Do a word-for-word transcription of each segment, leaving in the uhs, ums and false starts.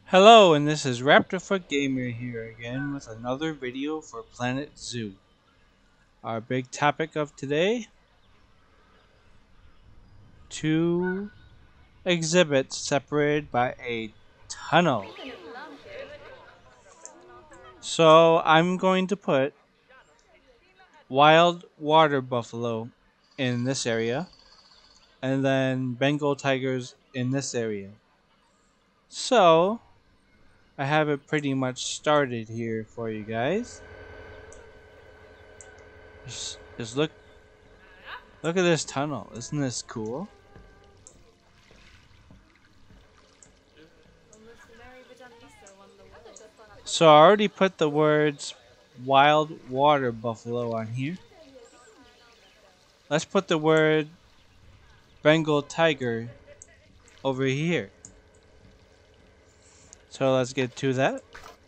Hello, and this is Raptorfoot Gamer here again with another video for Planet Zoo. Our big topic of today: two exhibits separated by a tunnel. So I'm going to put wild water buffalo in this area, and then Bengal tigers in this area. So I have it pretty much started here for you guys. Just, just look, look at this tunnel. Isn't this cool? So I already put the words wild water buffalo on here. Let's put the word Bengal tiger over here. So let's get to that.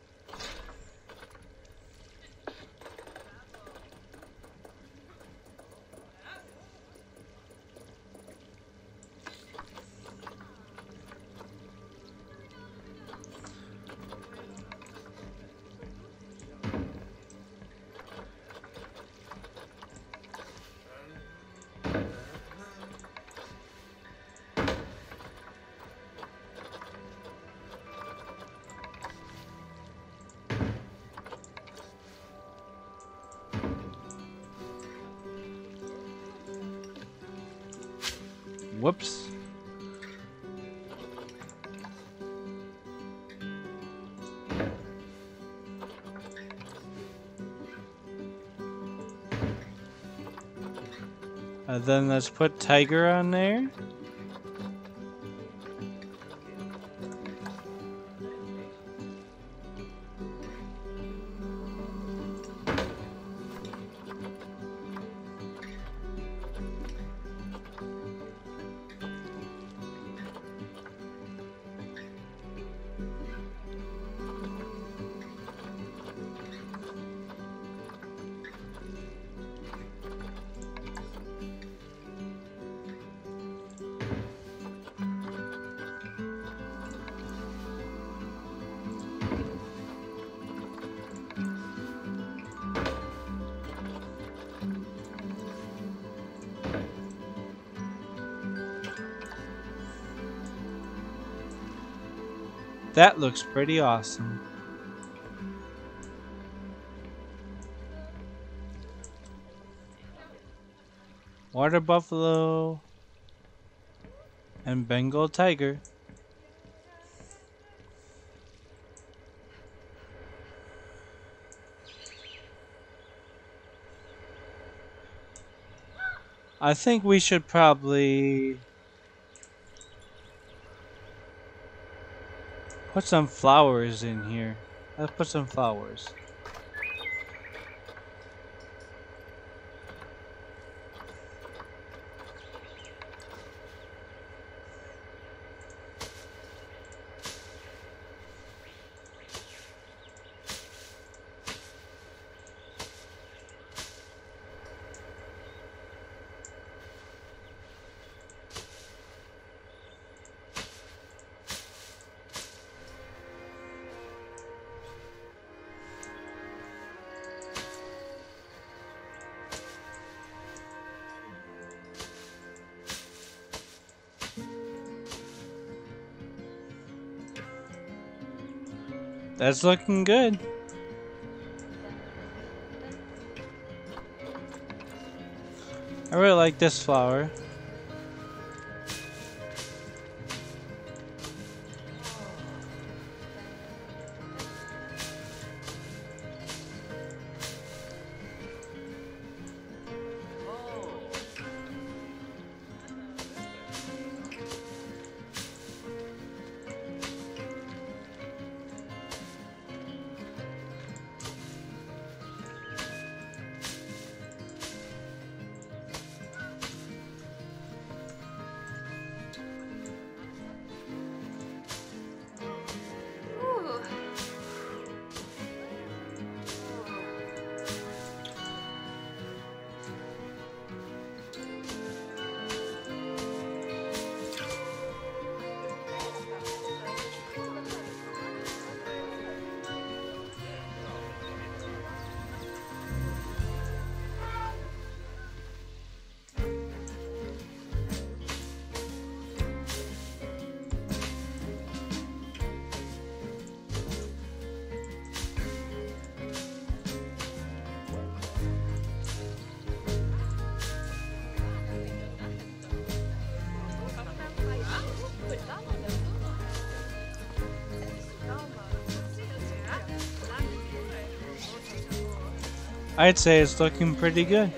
Whoops. And then let's put tiger on there. That looks pretty awesome. Water buffalo and Bengal tiger. I think we should probably put some flowers in here. Let's put some flowers. That's looking good. I really like this flower. I'd say it's looking pretty good.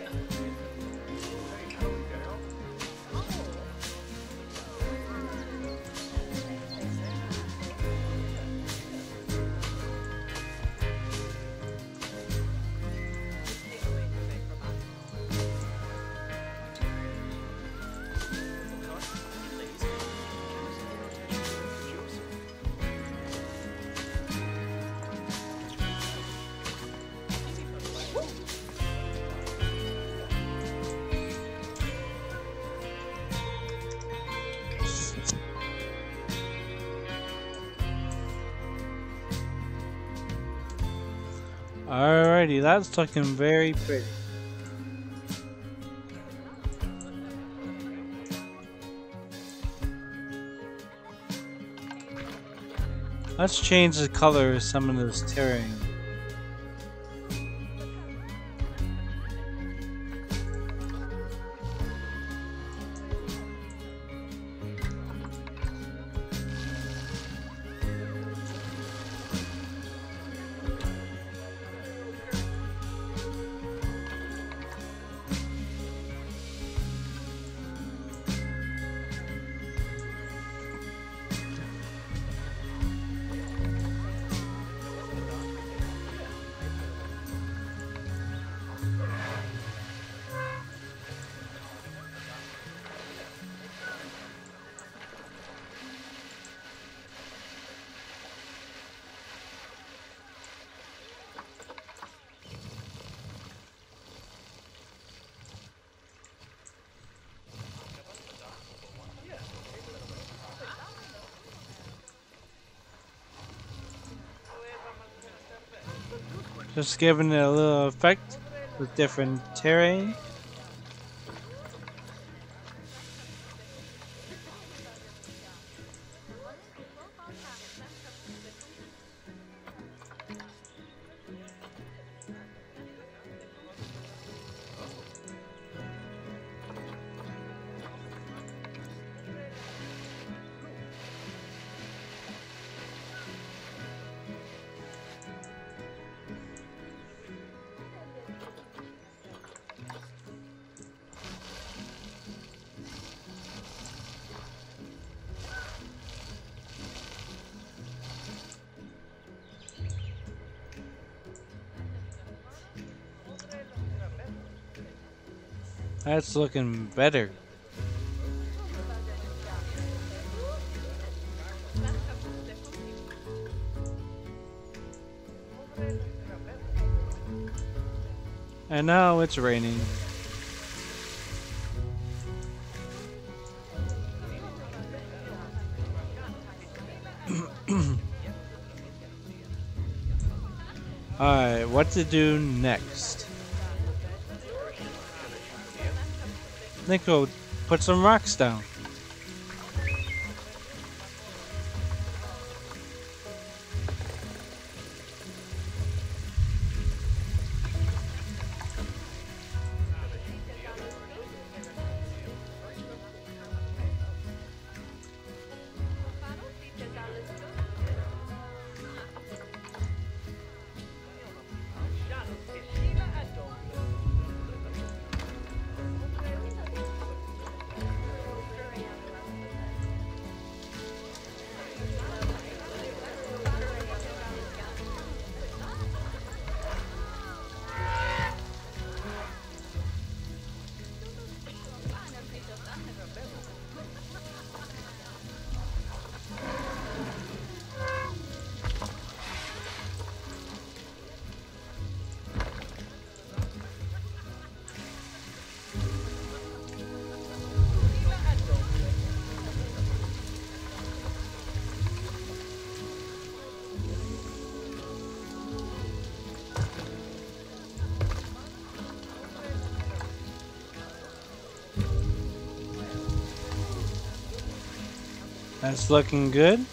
Alrighty, that's looking very pretty. Let's change the color of some of this terrain. Just giving it a little effect with different terrain. That's looking better. And now it's raining. Alright, what to do next? I think we'll put some rocks down. That's looking good.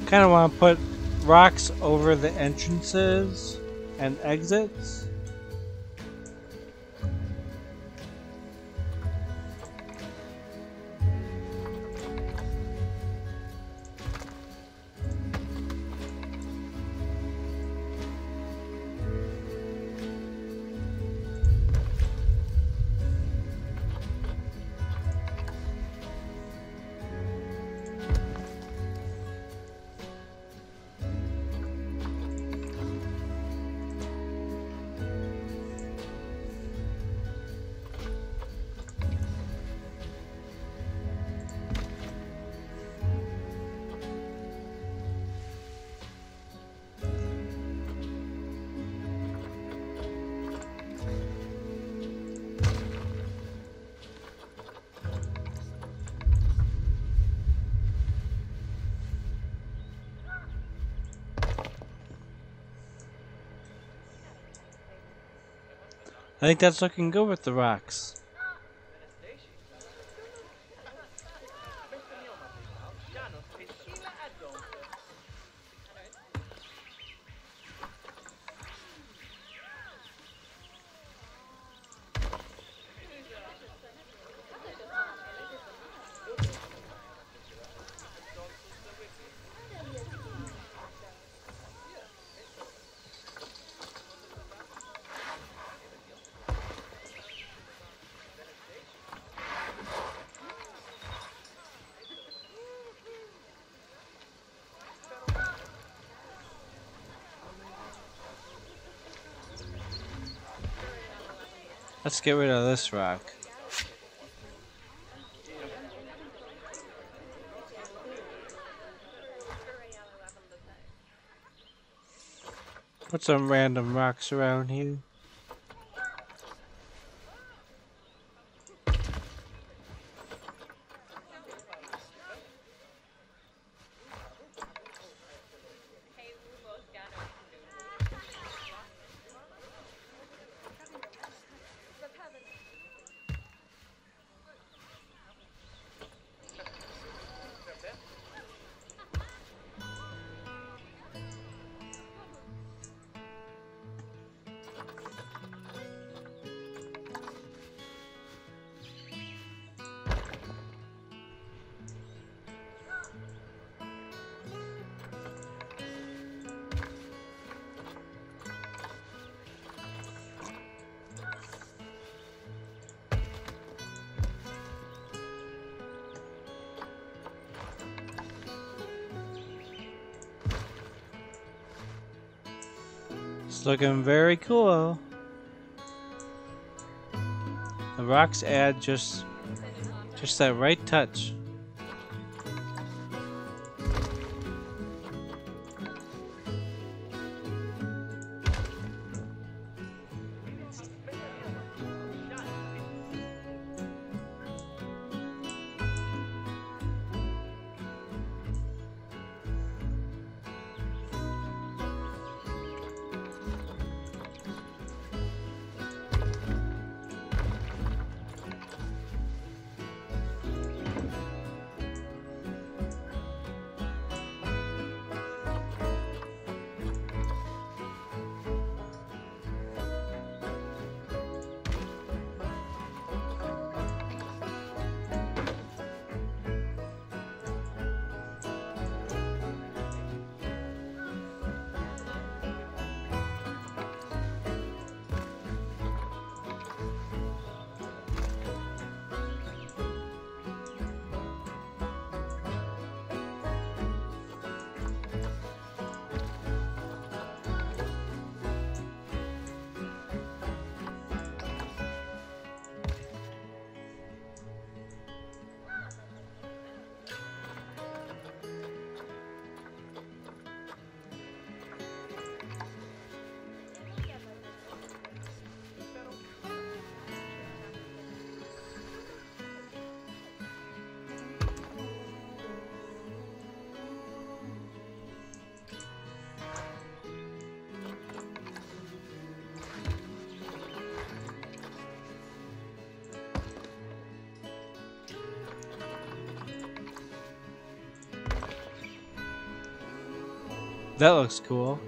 Kind of want to put rocks over the entrances and exits. I think that's looking good with the rocks. Let's get rid of this rock. Put some random rocks around here. It's looking very cool. The rocks add just just that right touch. That looks cool.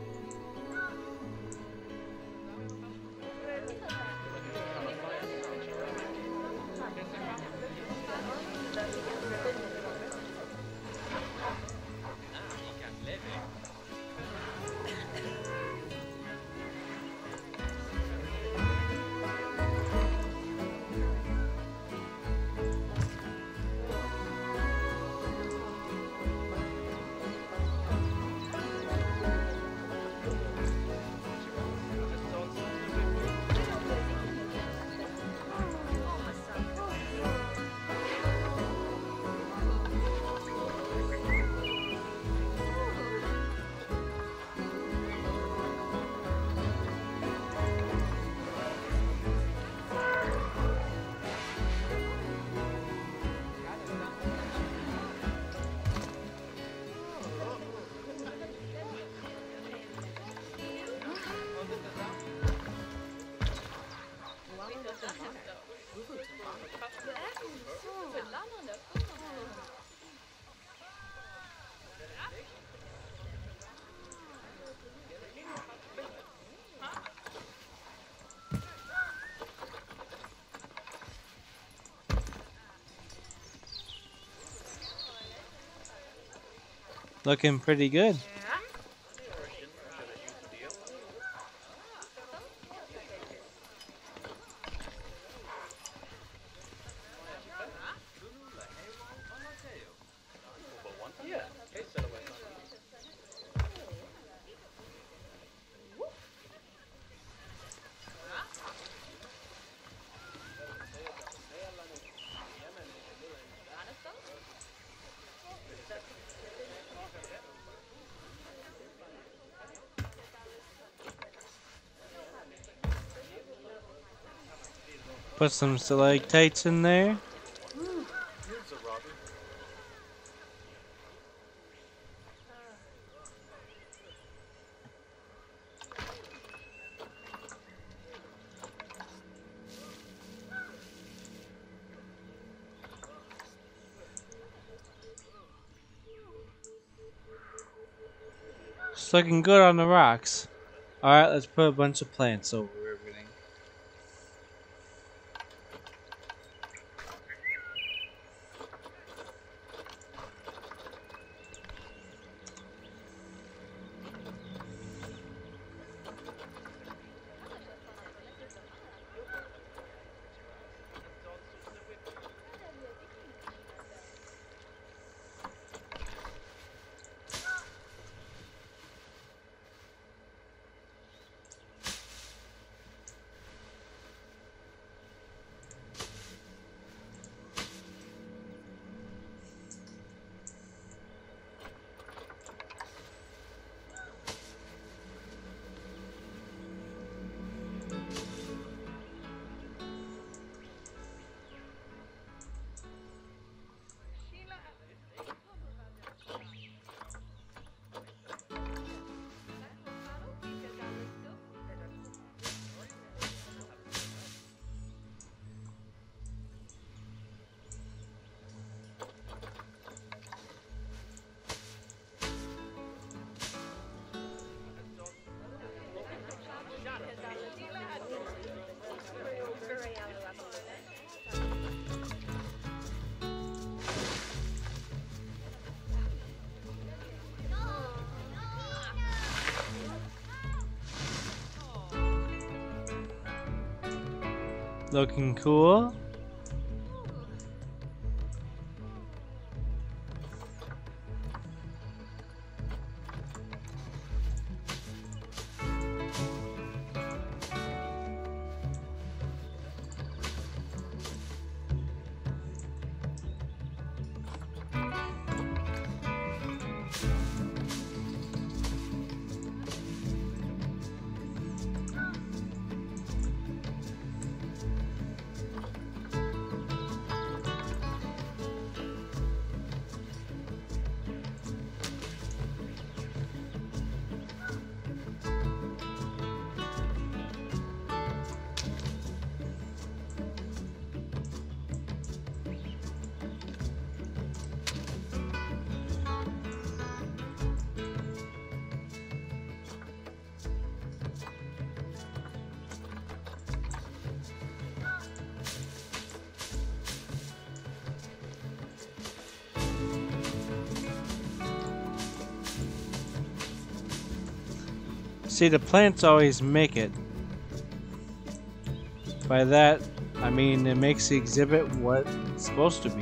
Looking pretty good. Put some stalactites in there. It's looking good on the rocks. Alright, let's put a bunch of plants over everything. Looking cool. See, the plants always make it. By that, I mean it makes the exhibit what it's supposed to be.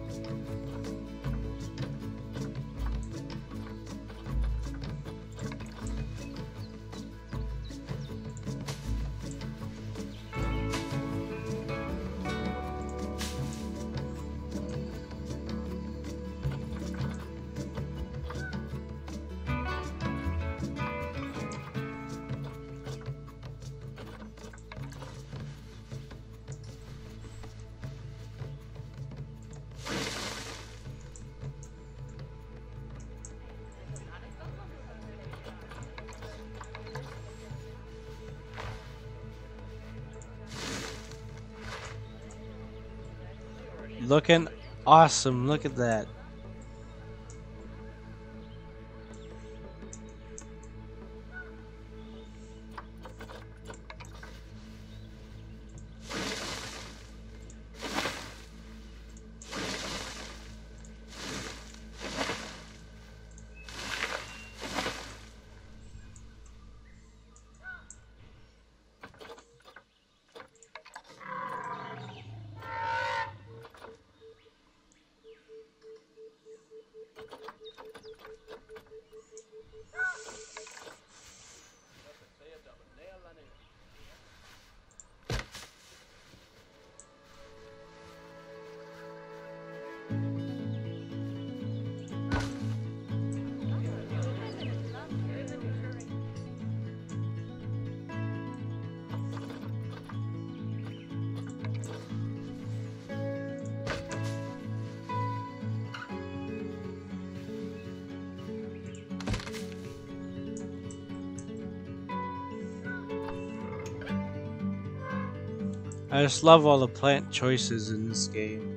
Looking awesome, look at that. I just love all the plant choices in this game.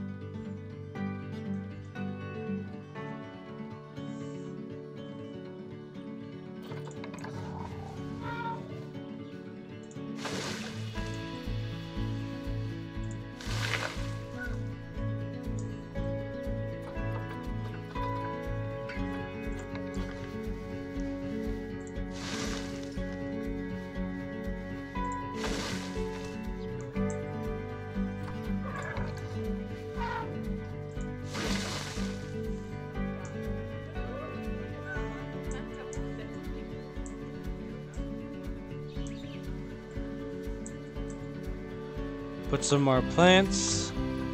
Put some more plants.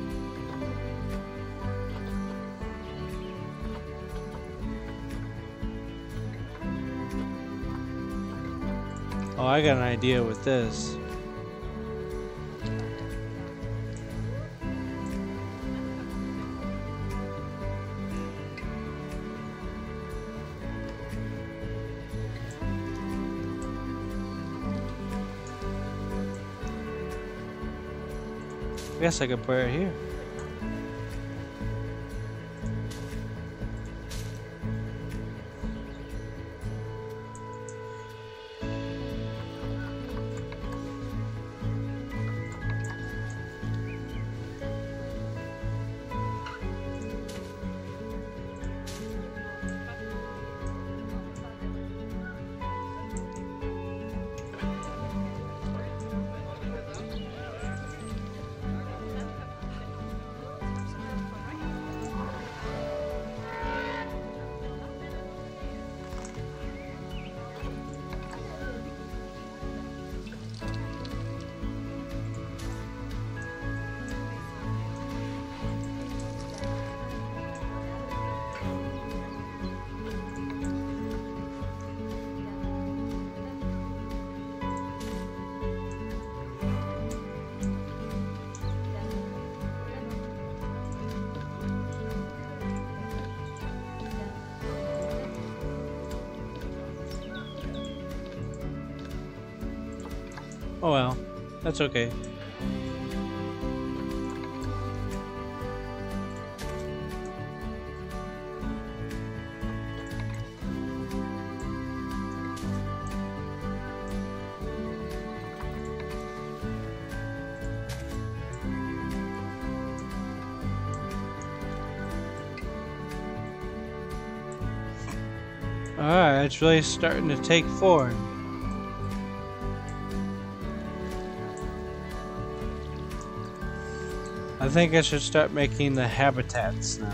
Oh, I got an idea with this. I guess I could put it here. Oh well, that's okay. Alright, it's really starting to take form. I think I should start making the habitats now.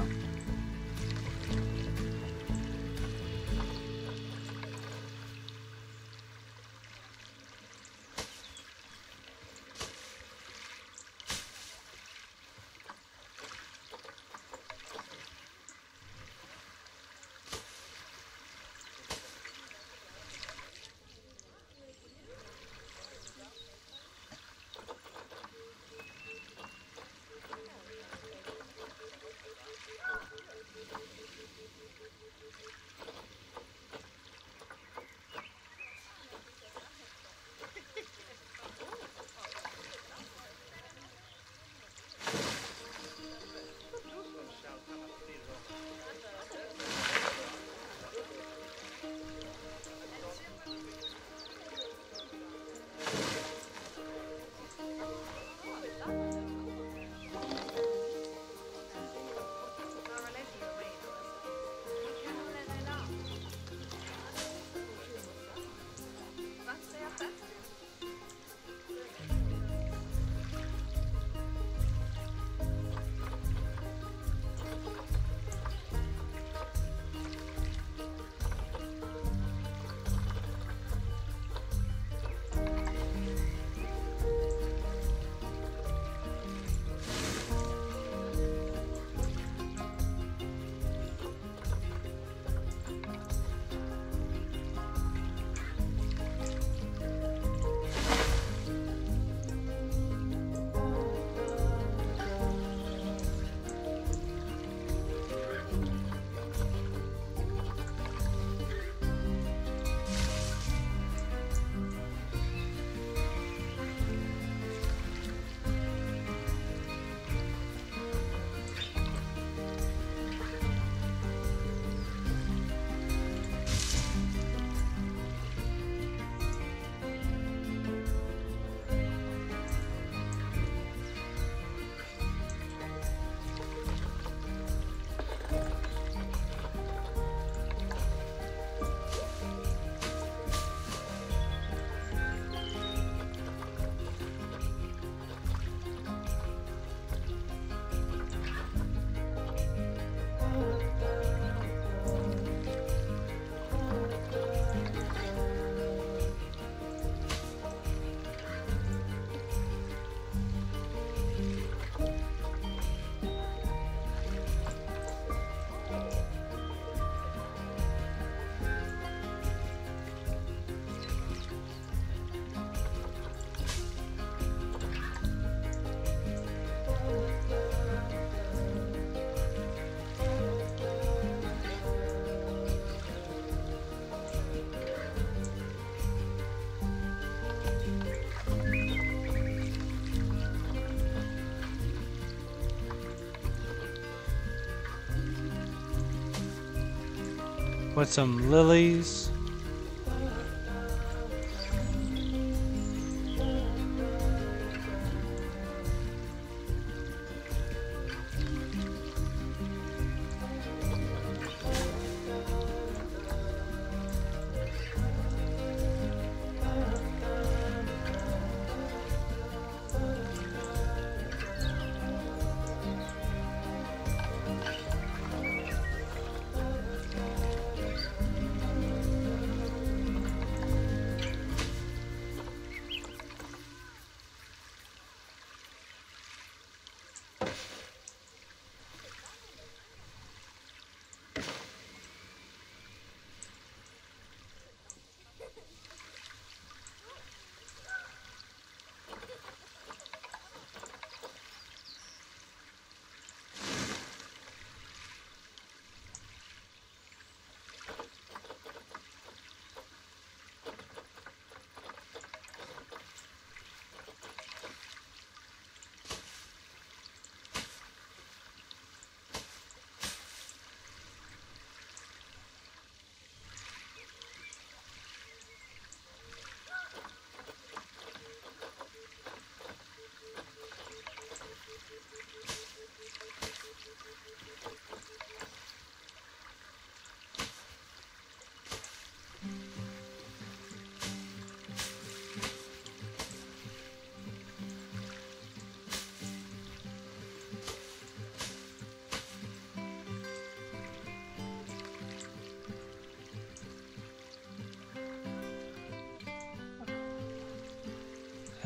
Put some lilies.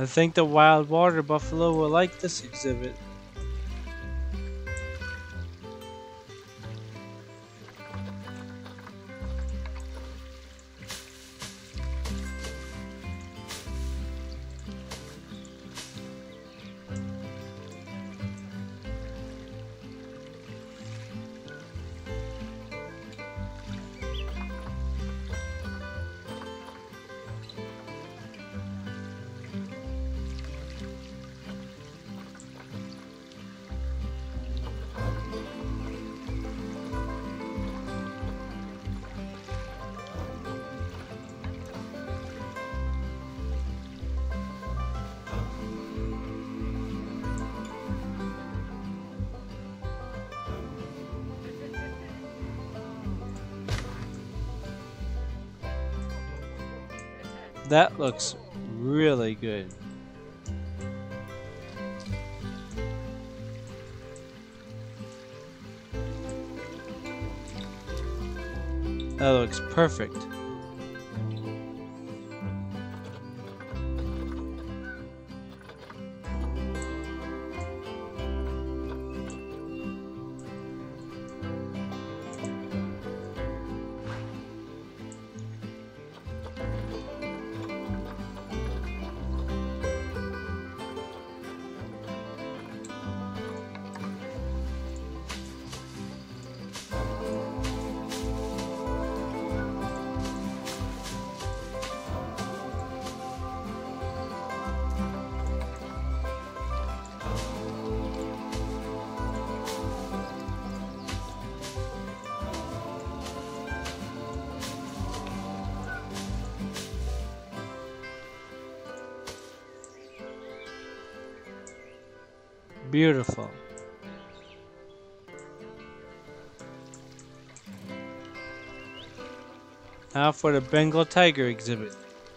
I think the wild water buffalo will like this exhibit. That looks really good. That looks perfect. Beautiful. Now for the Bengal tiger exhibit.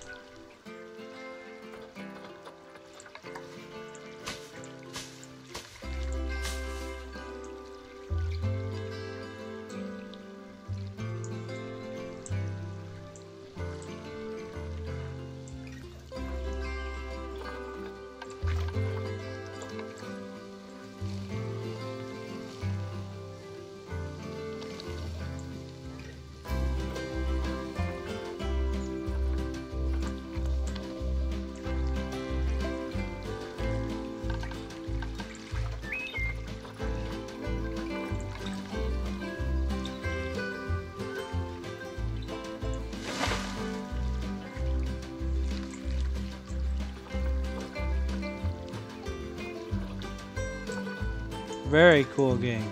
Very cool game.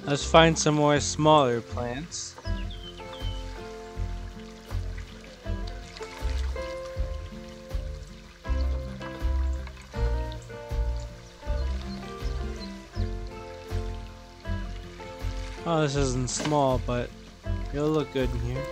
Let's find some more smaller plants. Oh, this isn't small, but it'll look good in here.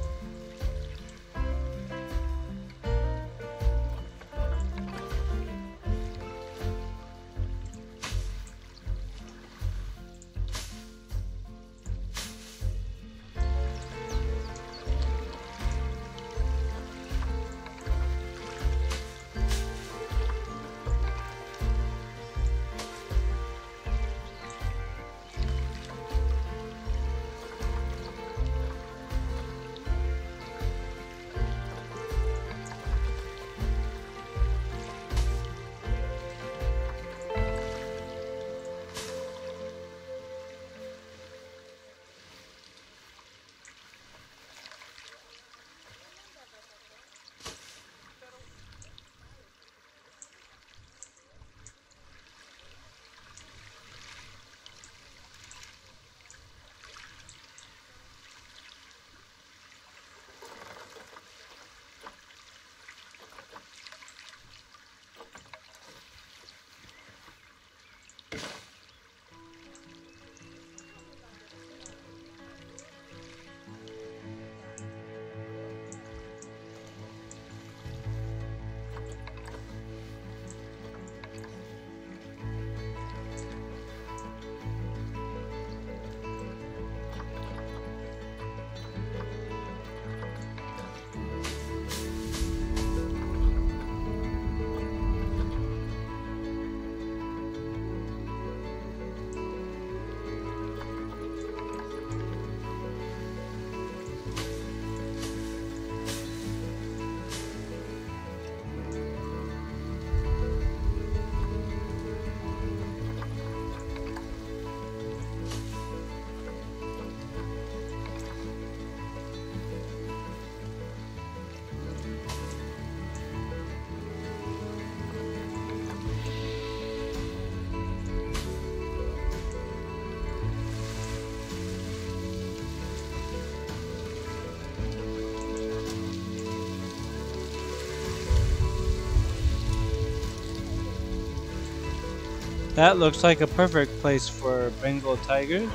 That looks like a perfect place for Bengal tigers.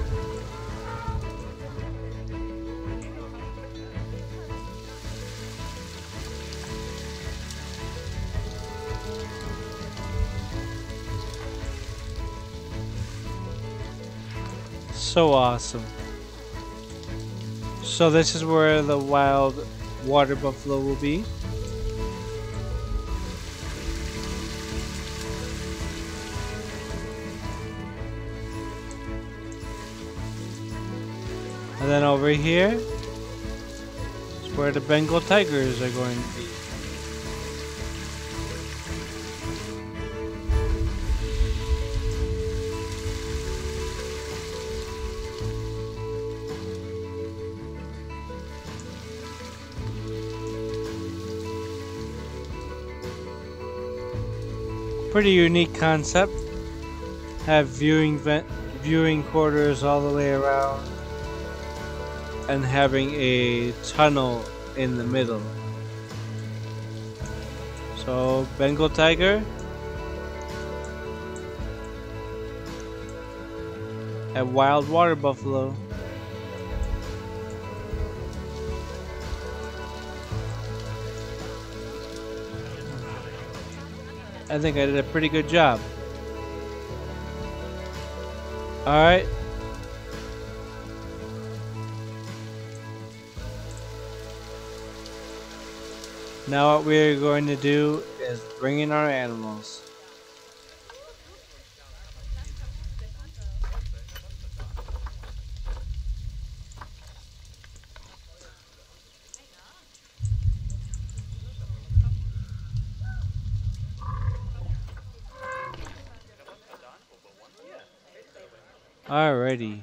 So awesome. So this is where the wild water buffalo will be. And then over here is where the Bengal tigers are going to be. Pretty unique concept. Have viewing vent, viewing quarters all the way around, and having a tunnel in the middle. So Bengal tiger and wild water buffalo. I think I did a pretty good job. Alright. Now what we're going to do is bring in our animals. Alrighty.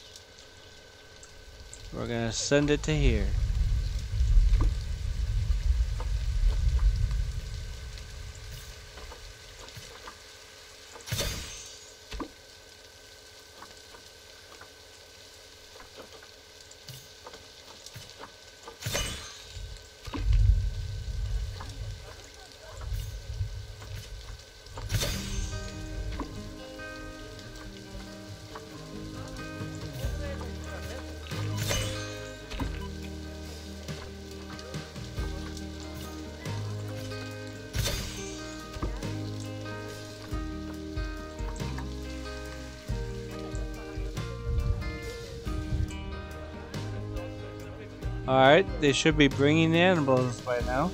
We're gonna send it to here. Alright, they should be bringing the animals by now.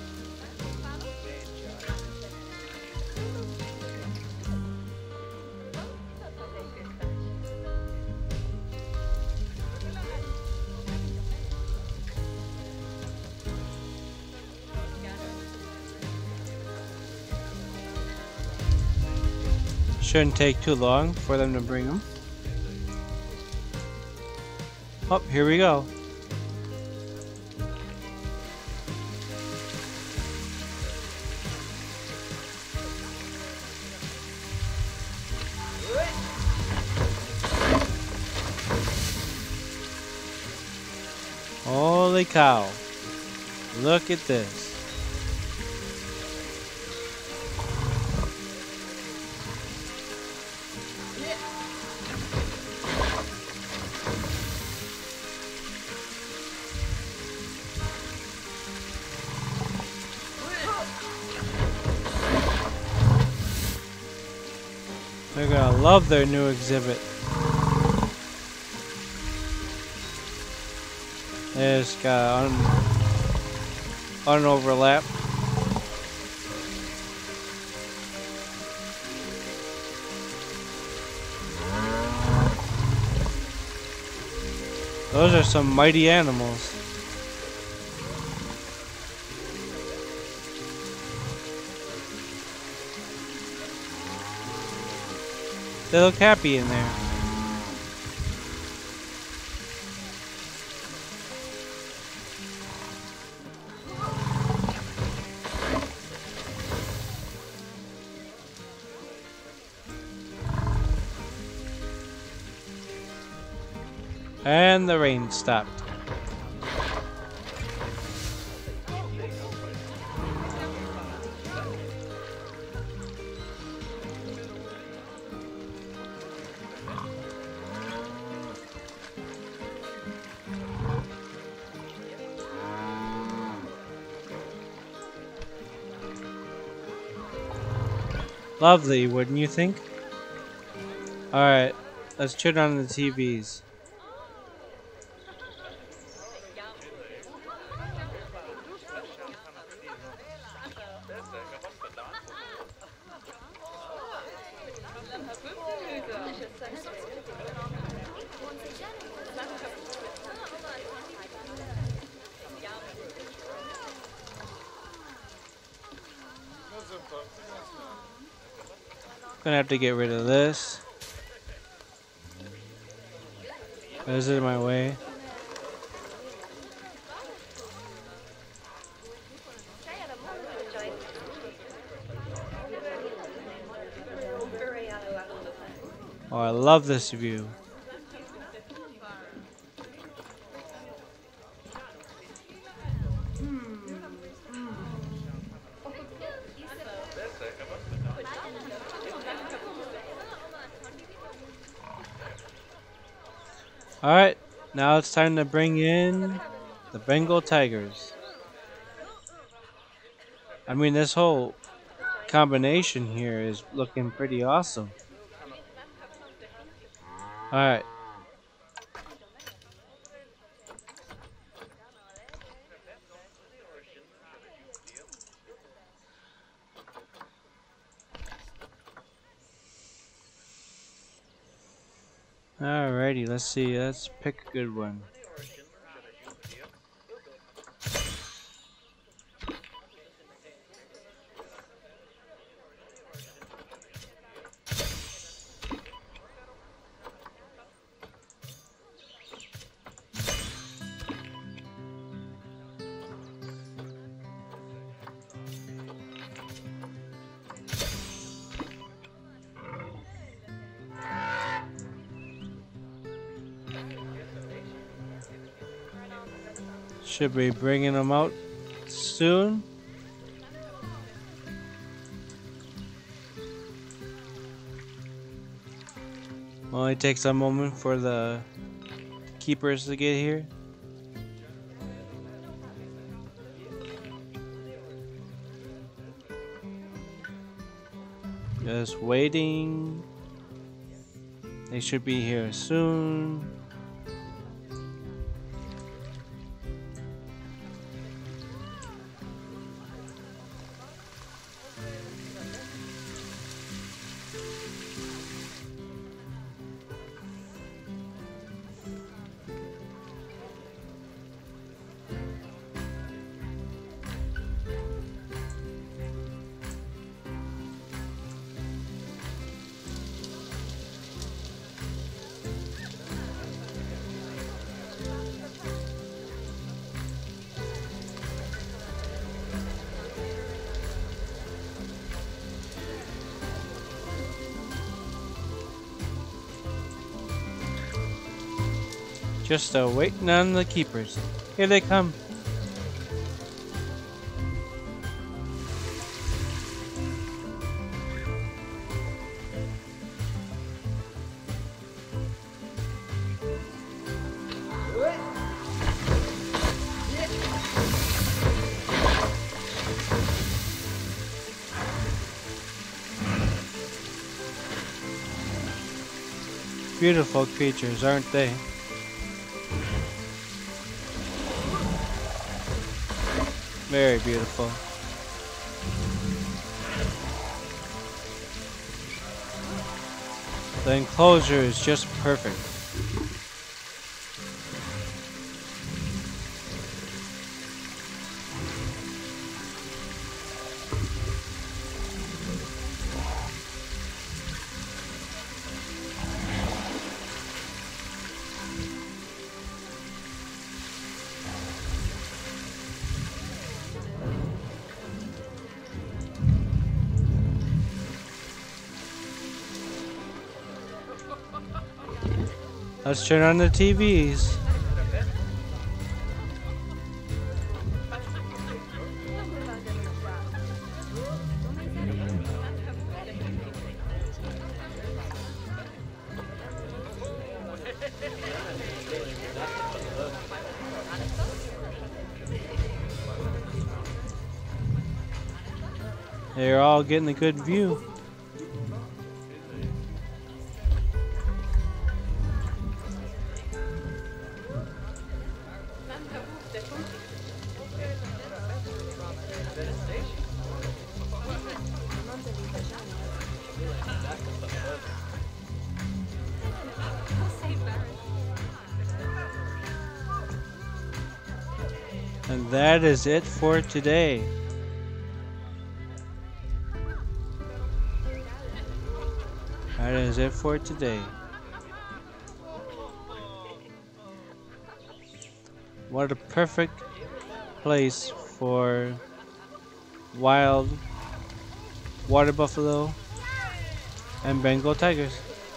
Shouldn't take too long for them to bring them. Oh, here we go. Holy cow. Look at this. They're gonna love their new exhibit. They just got un unoverlap. Those are some mighty animals. They look happy in there. And the rain stopped. Lovely, wouldn't you think? Alright, let's turn on the T Vs. Gonna have to get rid of this. This is in my way. Oh, I love this view. Alright, now it's time to bring in the Bengal tigers. I mean, this whole combination here is looking pretty awesome. Alright. Alrighty, let's see. Let's pick a good one. Should be bringing them out soon. Only takes a moment for the keepers to get here. Just waiting. They should be here soon. Just uh, waiting on the keepers. Here they come. Beautiful creatures, aren't they? Very beautiful. The enclosure is just perfect. Let's turn on the T Vs. They're all getting a good view. And that is it for today. That is it for today. What a perfect place for wild water buffalo and Bengal tigers.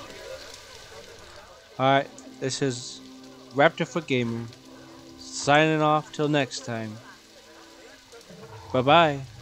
Alright, this is Raptorfoot Gamer signing off till next time. Bye bye.